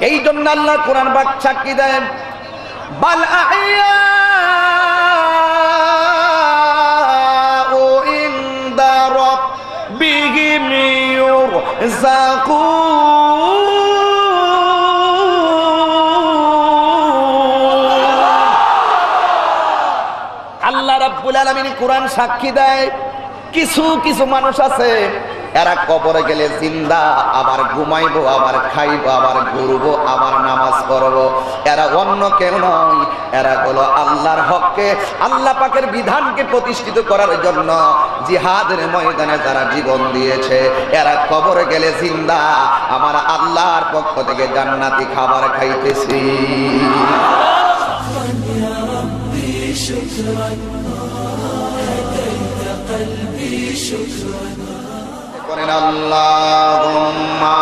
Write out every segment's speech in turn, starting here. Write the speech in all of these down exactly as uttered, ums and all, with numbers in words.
এই জন্য আল্লাহ কোরআন পাক সাক্ষী দেন, বাল আহইয়াউ ইনদা রাব্বিহিম ইউরযাকুন। আল্লাহ রাব্বুল আলামিন কোরআন সাক্ষী দেয়, কিছু কিছু মানুষ আছে এরা কবরে গেলে জিন্দা, আবার ঘুমাইবো, আবার খাইবো, আবার ঘুরবো, আবার নামাজ পড়বো। এরা অন্য কেউ নয়, এরা হলো আল্লাহর হককে, আল্লাহ পাকের বিধানকে প্রতিষ্ঠিত করার জন্য জিহাদের ময়দানে যারা জীবন দিয়েছে। এরা কবরে গেলে জিন্দা, আমার আল্লাহর পক্ষ থেকে জান্নাতি খাবার খাইতেছি। করেন আল্লাহুম্মা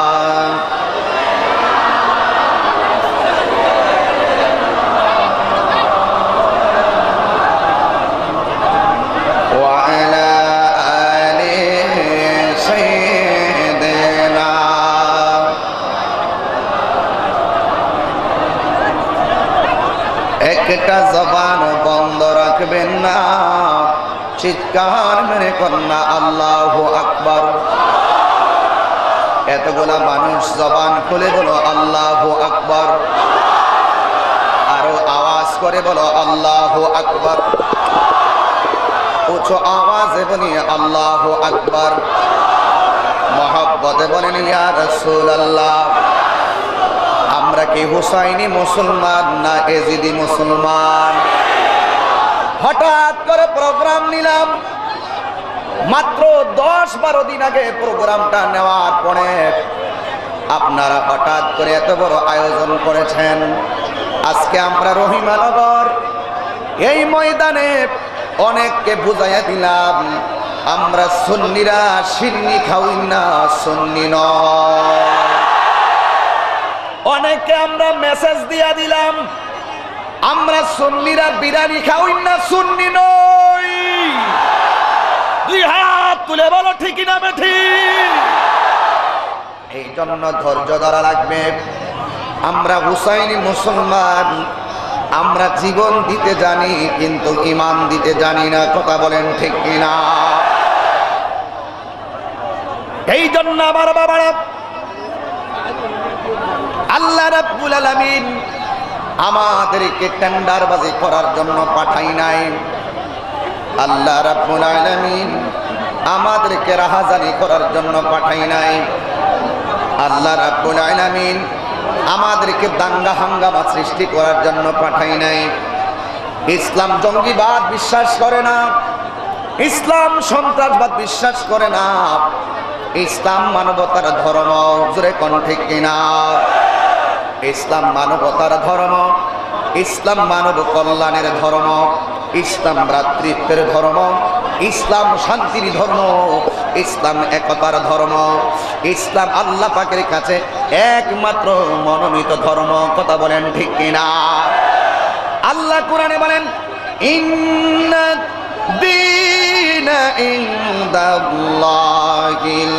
ওয়া আলা আলি সাইয়্যিদিনা। একটা জবান বন্ধ রাখবেন না, চিৎকার মেরে কন্যা আল্লাহু আকবার। এতগুলা মানুষ জবান খুলে বলো আল্লাহু আকবার, আরো আওয়াজ করে বলো আল্লাহু আকবার, উচ্চ আওয়াজে বলি আল্লাহু আকবার, মহব্বতে বলেন ইয়া রাসূলুল্লাহ। আমরা কি হুসাইনি মুসলমান না এজিদি মুসলমান? হঠাৎ করে প্রোগ্রাম নিলাম, মাত্র দশ বারো দিন আগে প্রোগ্রামটা নেওয়ার পরে আপনারা হঠাৎ করে এত বড় আয়োজন করেছেন। আজকে আমরা রহিমানগর এই ময়দানে অনেককে বুঝাইয়া দিলাম, আমরা সুন্নিরা সিন্নি খাওয়াই না, সুন্নি নয়। অনেককে আমরা মেসেজ দিয়া দিলাম, আমরা সুন্নিরা বিরিয়ানি খাওয়াই না, সুন্নি নই। দুই হাত তুলে বলো ঠিক না বেঠিক? এই জন্য ধৈর্য ধরা লাগবে। আমরা হুসাইনি মুসলমান, আমরা জীবন দিতে জানি কিন্তু ঈমান দিতে জানি না। কথা বলেন ঠিক কিনা? এই জন্য আমার বাবারা, আল্লাহ রাব্বুল আলামিন আমাদেরকে টেন্ডারবাজি করার জন্য পাঠাই নাই। আল্লাহ রাব্বুল আলামিন আমাদেরকে রাহাজানি করার জন্য পাঠাই নাই। আল্লাহ রাব্বুল আলামিন আমাদেরকে দাঙ্গা হাঙ্গামা সৃষ্টি করার জন্য পাঠাই নাই। ইসলাম জঙ্গিবাদ বিশ্বাস করে না, ইসলাম সন্ত্রাসবাদ বিশ্বাস করে না, ইসলাম মানবতার ধর্ম। জোরে কোন ঠিক কিনা? ইসলাম মানবতার ধর্ম, ইসলাম মানব কল্যাণের ধর্ম, ইসলাম ভ্রাতৃত্বের ধর্ম, ইসলাম শান্তির ধর্ম, ইসলাম একতার ধর্ম, ইসলাম আল্লাহ পাকের কাছে একমাত্র মনোনীত ধর্ম। কথা বলেন ঠিক কিনা? আল্লাহ কোরআনে বলেন, ইন্না দীনা ইনদাল্লাহিল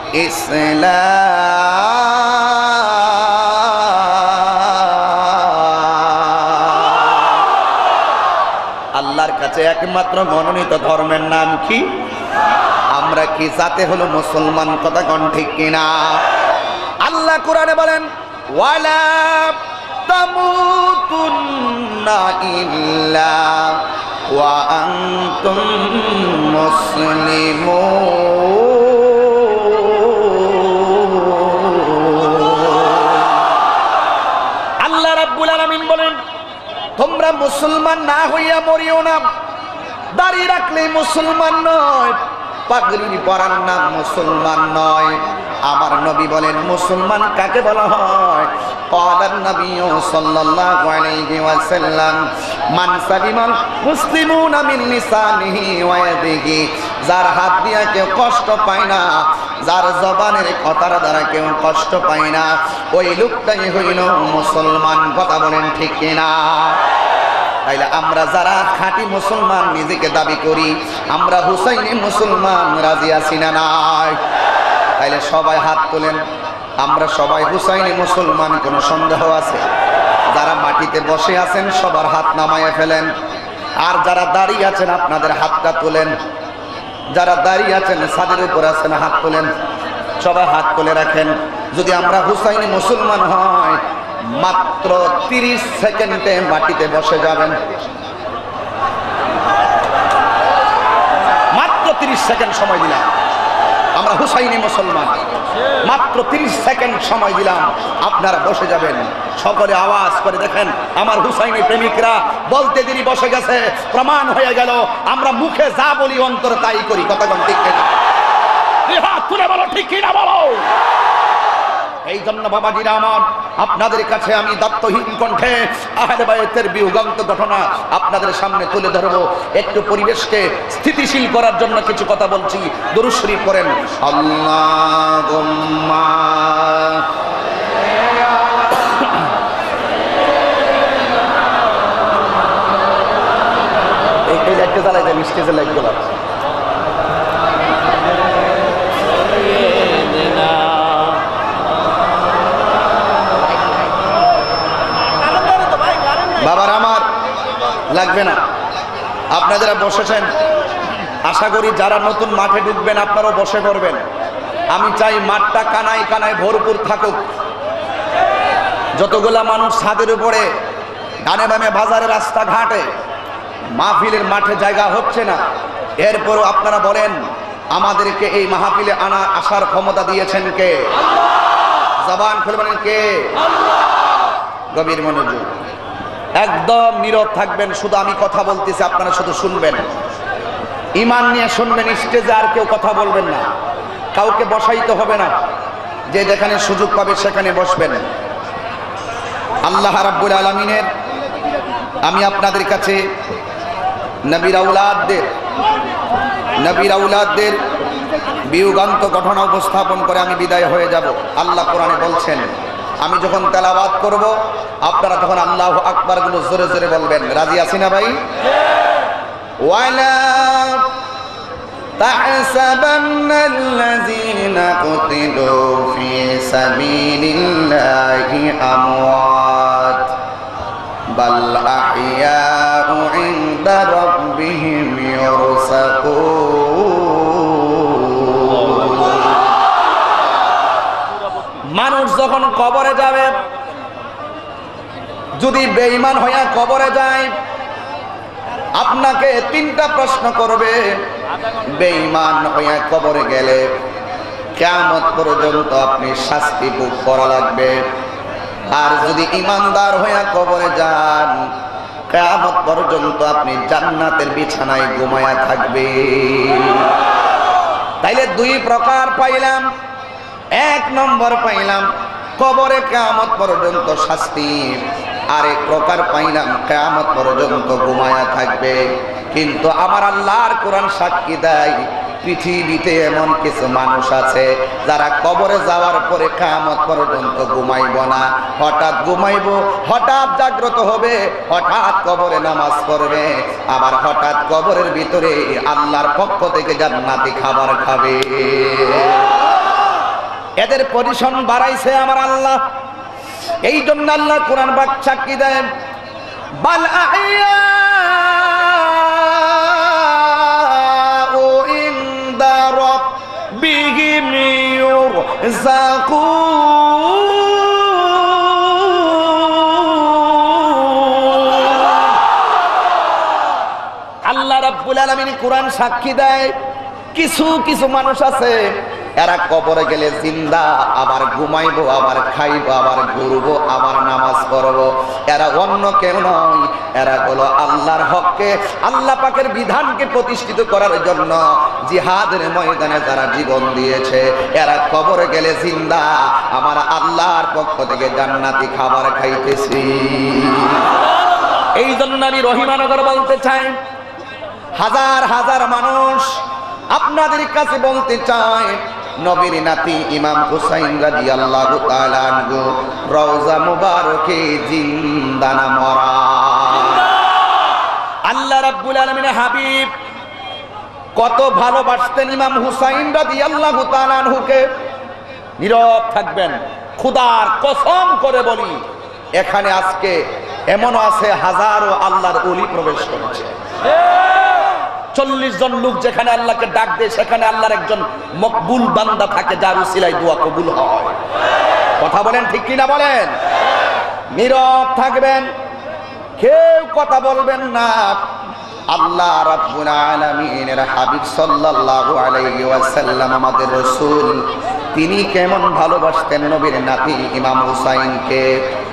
ইসলাম। আল্লাহর কাছে একমাত্র মনোনীত ধর্মের নাম কি? আমরা কি জাতে হলো মুসলমান? কথা কোন ঠিক কিনা? আল্লাহ কোরআনে বলেন, ওয়ালা তামুতুন্না ইল্লা ওয়া আনতুম মুসলিমুন। আল্লাহ রাব্বুল আলামিন বলেন, তোমরা মুসলমান না হইয়া মরিও না। দাড়ি রাখলে মুসলমান নয়, পাগড়ি পরার নাম মুসলমান নয়। আমার নবী বলেন মুসলমান কাকে বলা হয়? ক্বালান নবী সাল্লাল্লাহু আলাইহি ওয়াসাল্লাম, মান সালিমাল মুসলিমুনা মিন লিসানিহি ওয়া ইয়াদিহি। যার হাত দিয়া কেউ কষ্ট পায় না, যার জবানের কথার দ্বারা কেউ কষ্ট পায় না, ওই লোকটাই হইল মুসলমান। কথা বলেন ঠিক কিনা? তাইলে আমরা যারা খাঁটি মুসলমান নিজেকে দাবি করি, আমরা হুসাইনি মুসলমান, রাজি আছি না নাই? তাইলে সবাই হাত তোলেন, আমরা সবাই হুসাইনি মুসলমান, কোনো সন্দেহ আছে? যারা মাটিতে বসে আছেন সবার হাত নামায়ে ফেলেন, আর যারা দাঁড়িয়ে আছেন আপনাদের হাতটা তোলেন। যারা দাঁড়িয়ে আছেন ছাদের উপর আছেন হাত তোলেন, সবাই হাত তুলে রাখেন। যদি আমরা হুসাইনি মুসলমান হয় মাত্র তিরিশ সেকেন্ডে মাটিতে বসে যাবেন। মাত্র তিরিশ সেকেন্ড সময় দিলাম, আমরা হুসাইনি মুসলমান, মাত্র তিরিশ সেকেন্ড সময় দিলাম, আপনারা বসে যাবেন। সকলে আওয়াজ করে দেখেন আমার হুসাইনি প্রেমিকরা বলতে দেরি বসে গেছে, প্রমাণ হয়ে গেল আমরা মুখে যা বলি অন্তরে তাই করি। কতক্ষণ ঠিক কিনা? হাত তুলে বলো ঠিক কিনা বলো। এই জন্য বাবাজিরা আমার, আপনাদের কাছে আমি দত্তহীন কণ্ঠে আহলে বায়তের বিয়োগান্ত ঘটনা আপনাদের সামনে তুলে ধরবো। একটু পরিবেশকে স্থিতিশীল করার জন্য কিছু কথা বলছি। দুরূদ শরীফ পড়েন। আল্লাহুম্মা এই লাইটটা জ্বালাই দেন, স্টেজের লাইটগুলো। বাবার আমার লাগবে না, আপনারা বসেছেন। আশা করি যারা নতুন মাঠে ঢুকবেন আপনারাও বসে পড়বেন। আমি চাই মাঠটা কানায় কানায় ভরপুর থাকুক। যতগুলা মানুষ ছাদের উপরে, ডানে বামে, বাজারে, রাস্তাঘাটে, মাহফিলের মাঠে জায়গা হচ্ছে না, এরপরও আপনারা বলেন আমাদেরকে এই মাহফিলে আনা আসার ক্ষমতা দিয়েছেন কে? জবান খুলে বলেন কে? গভীর মনোযোগ, একদম নীরব থাকবেন। শুধু আমি কথা বলতেছি, আপনারা শুধু শুনবেন, ঈমান নিয়ে শুনবেন। স্টেজে আর কেউ কথা বলবেন না, কাউকে বসাইতে হবে না, যে যেখানে সুযোগ পাবে সেখানে বসবেন। আল্লাহ রাব্বুল আলামিনের আমি আপনাদের কাছে নবীর আওলাদদের নবীর আওলাদদের বিয়োগান্ত ঘটনা উপস্থাপন করে আমি বিদায় হয়ে যাব। আল্লাহ কোরআনে বলছেন, আমি যখন তেলাওয়াত করব আপনারা তখন আল্লাহু আকবার গুলো জোরে জোরে বলবেন। রাজি আছি না ভাই? ওয়ালা তাহসাবান্নাল্লাযীনা কুতিলু ফি সাবিলিল্লাহি আমওয়াত বাল আহইয়াউ ইনদা রাব্বিহিম ইউরসাকুন। মানুষ যখন কবরে যাবে, যদি বেঈমান হইয়া কবরে যায়, আপনাকে তিনটা প্রশ্ন করবে। বেঈমান হইয়া কবরে গেলে কিয়ামত পর্যন্ত আপনি শাস্তি ভোগ করা লাগবে। আর যদি ঈমানদার হইয়া কবরে যান, কিয়ামত পর্যন্ত আপনি জান্নাতের বিছানায় ঘুমায়া থাকবে। তাইলে দুই প্রকার পাইলাম। এক নম্বর পাইলাম কবরে কিয়ামত পর্যন্ত শাস্তি, আরেক প্রকার পাইলাম কিয়ামত পর্যন্ত ঘুমায়া থাকবে। কিন্তু আমার আল্লাহর কোরআন সাক্ষী দেয়, পৃথিবীতে এমন কিছু মানুষ আছে যারা কবরে যাওয়ার পরে কিয়ামত পর্যন্ত ঘুমাইব না। হঠাৎ ঘুমাইব, হঠাৎ জাগ্রত হবে, হঠাৎ কবরে নামাজ পড়বে, আবার হঠাৎ কবরের ভিতরে আল্লাহর পক্ষ থেকে জান্নাতি খাবার খাবে। এদের পজিশন বাড়াইছে আমার আল্লাহ। এই জন্য আল্লাহ কোরআন পাক সাক্ষী দেন, বাল আহইয়াউ ইনদা রাব্বিহিম ইউরযাকুন। আল্লাহ রাব্বুল আলামিন কোরআন সাক্ষী দেয়, কিছু কিছু মানুষ আছে এরা কবরে গেলে জিন্দা, আবার ঘুমাইবো, আবার খাইবো, আবার ঘুরবো, আবার নামাজ পড়বো। এরা অন্য কেউ নয়, এরা হলো আল্লাহর হককে, আল্লাহ পাকের বিধানকে প্রতিষ্ঠিত করার জন্য জিহাদের ময়দানে যারা জীবন দিয়েছে। এরা কবরে গেলে জিন্দা, আমার আল্লাহর পক্ষ থেকে জান্নাতি খাবার খাইতেছি। এই জন্য আমি রহিমানগর বলতে চাই, হাজার হাজার মানুষ আপনাদের কাছে বলতে চায়, নবীর নাতি ইমাম হুসাইন রাদিয়াল্লাহু তাআলা আনহু রওজা মুবারকে জিন্দা না মরা। আল্লাহ রাব্বুল আলামিনের হাবিব কত ভালোবাসতেন ইমাম হুসাইন রাদিয়াল্লাহু তাআলা আনহুকে। নীরব থাকবেন। খোদার কসম করে বলি, এখানে আজকে এমনও আছে হাজারো আল্লাহর ওলি প্রবেশ করেছে। চল্লিশ জন লোক যেখানে আল্লাহকে ডাক দেয়, সেখানে আল্লাহর একজন মকবুল বান্দা থাকে, যার উসিলায় দোয়া কবুল হয়। কথা বলেন ঠিক কিনা বলেন? নীরব থাকবেন, কেউ কথা বলবেন না। আল্লাহ রাব্বুল আলামিনের হাবিব সাল্লাল্লাহু আলাইহি ওয়াসাল্লাম আমাদের রাসূল, তিনি কেমন ভালোবাসতেন নবীর নাতি ইমাম হুসাইনকে।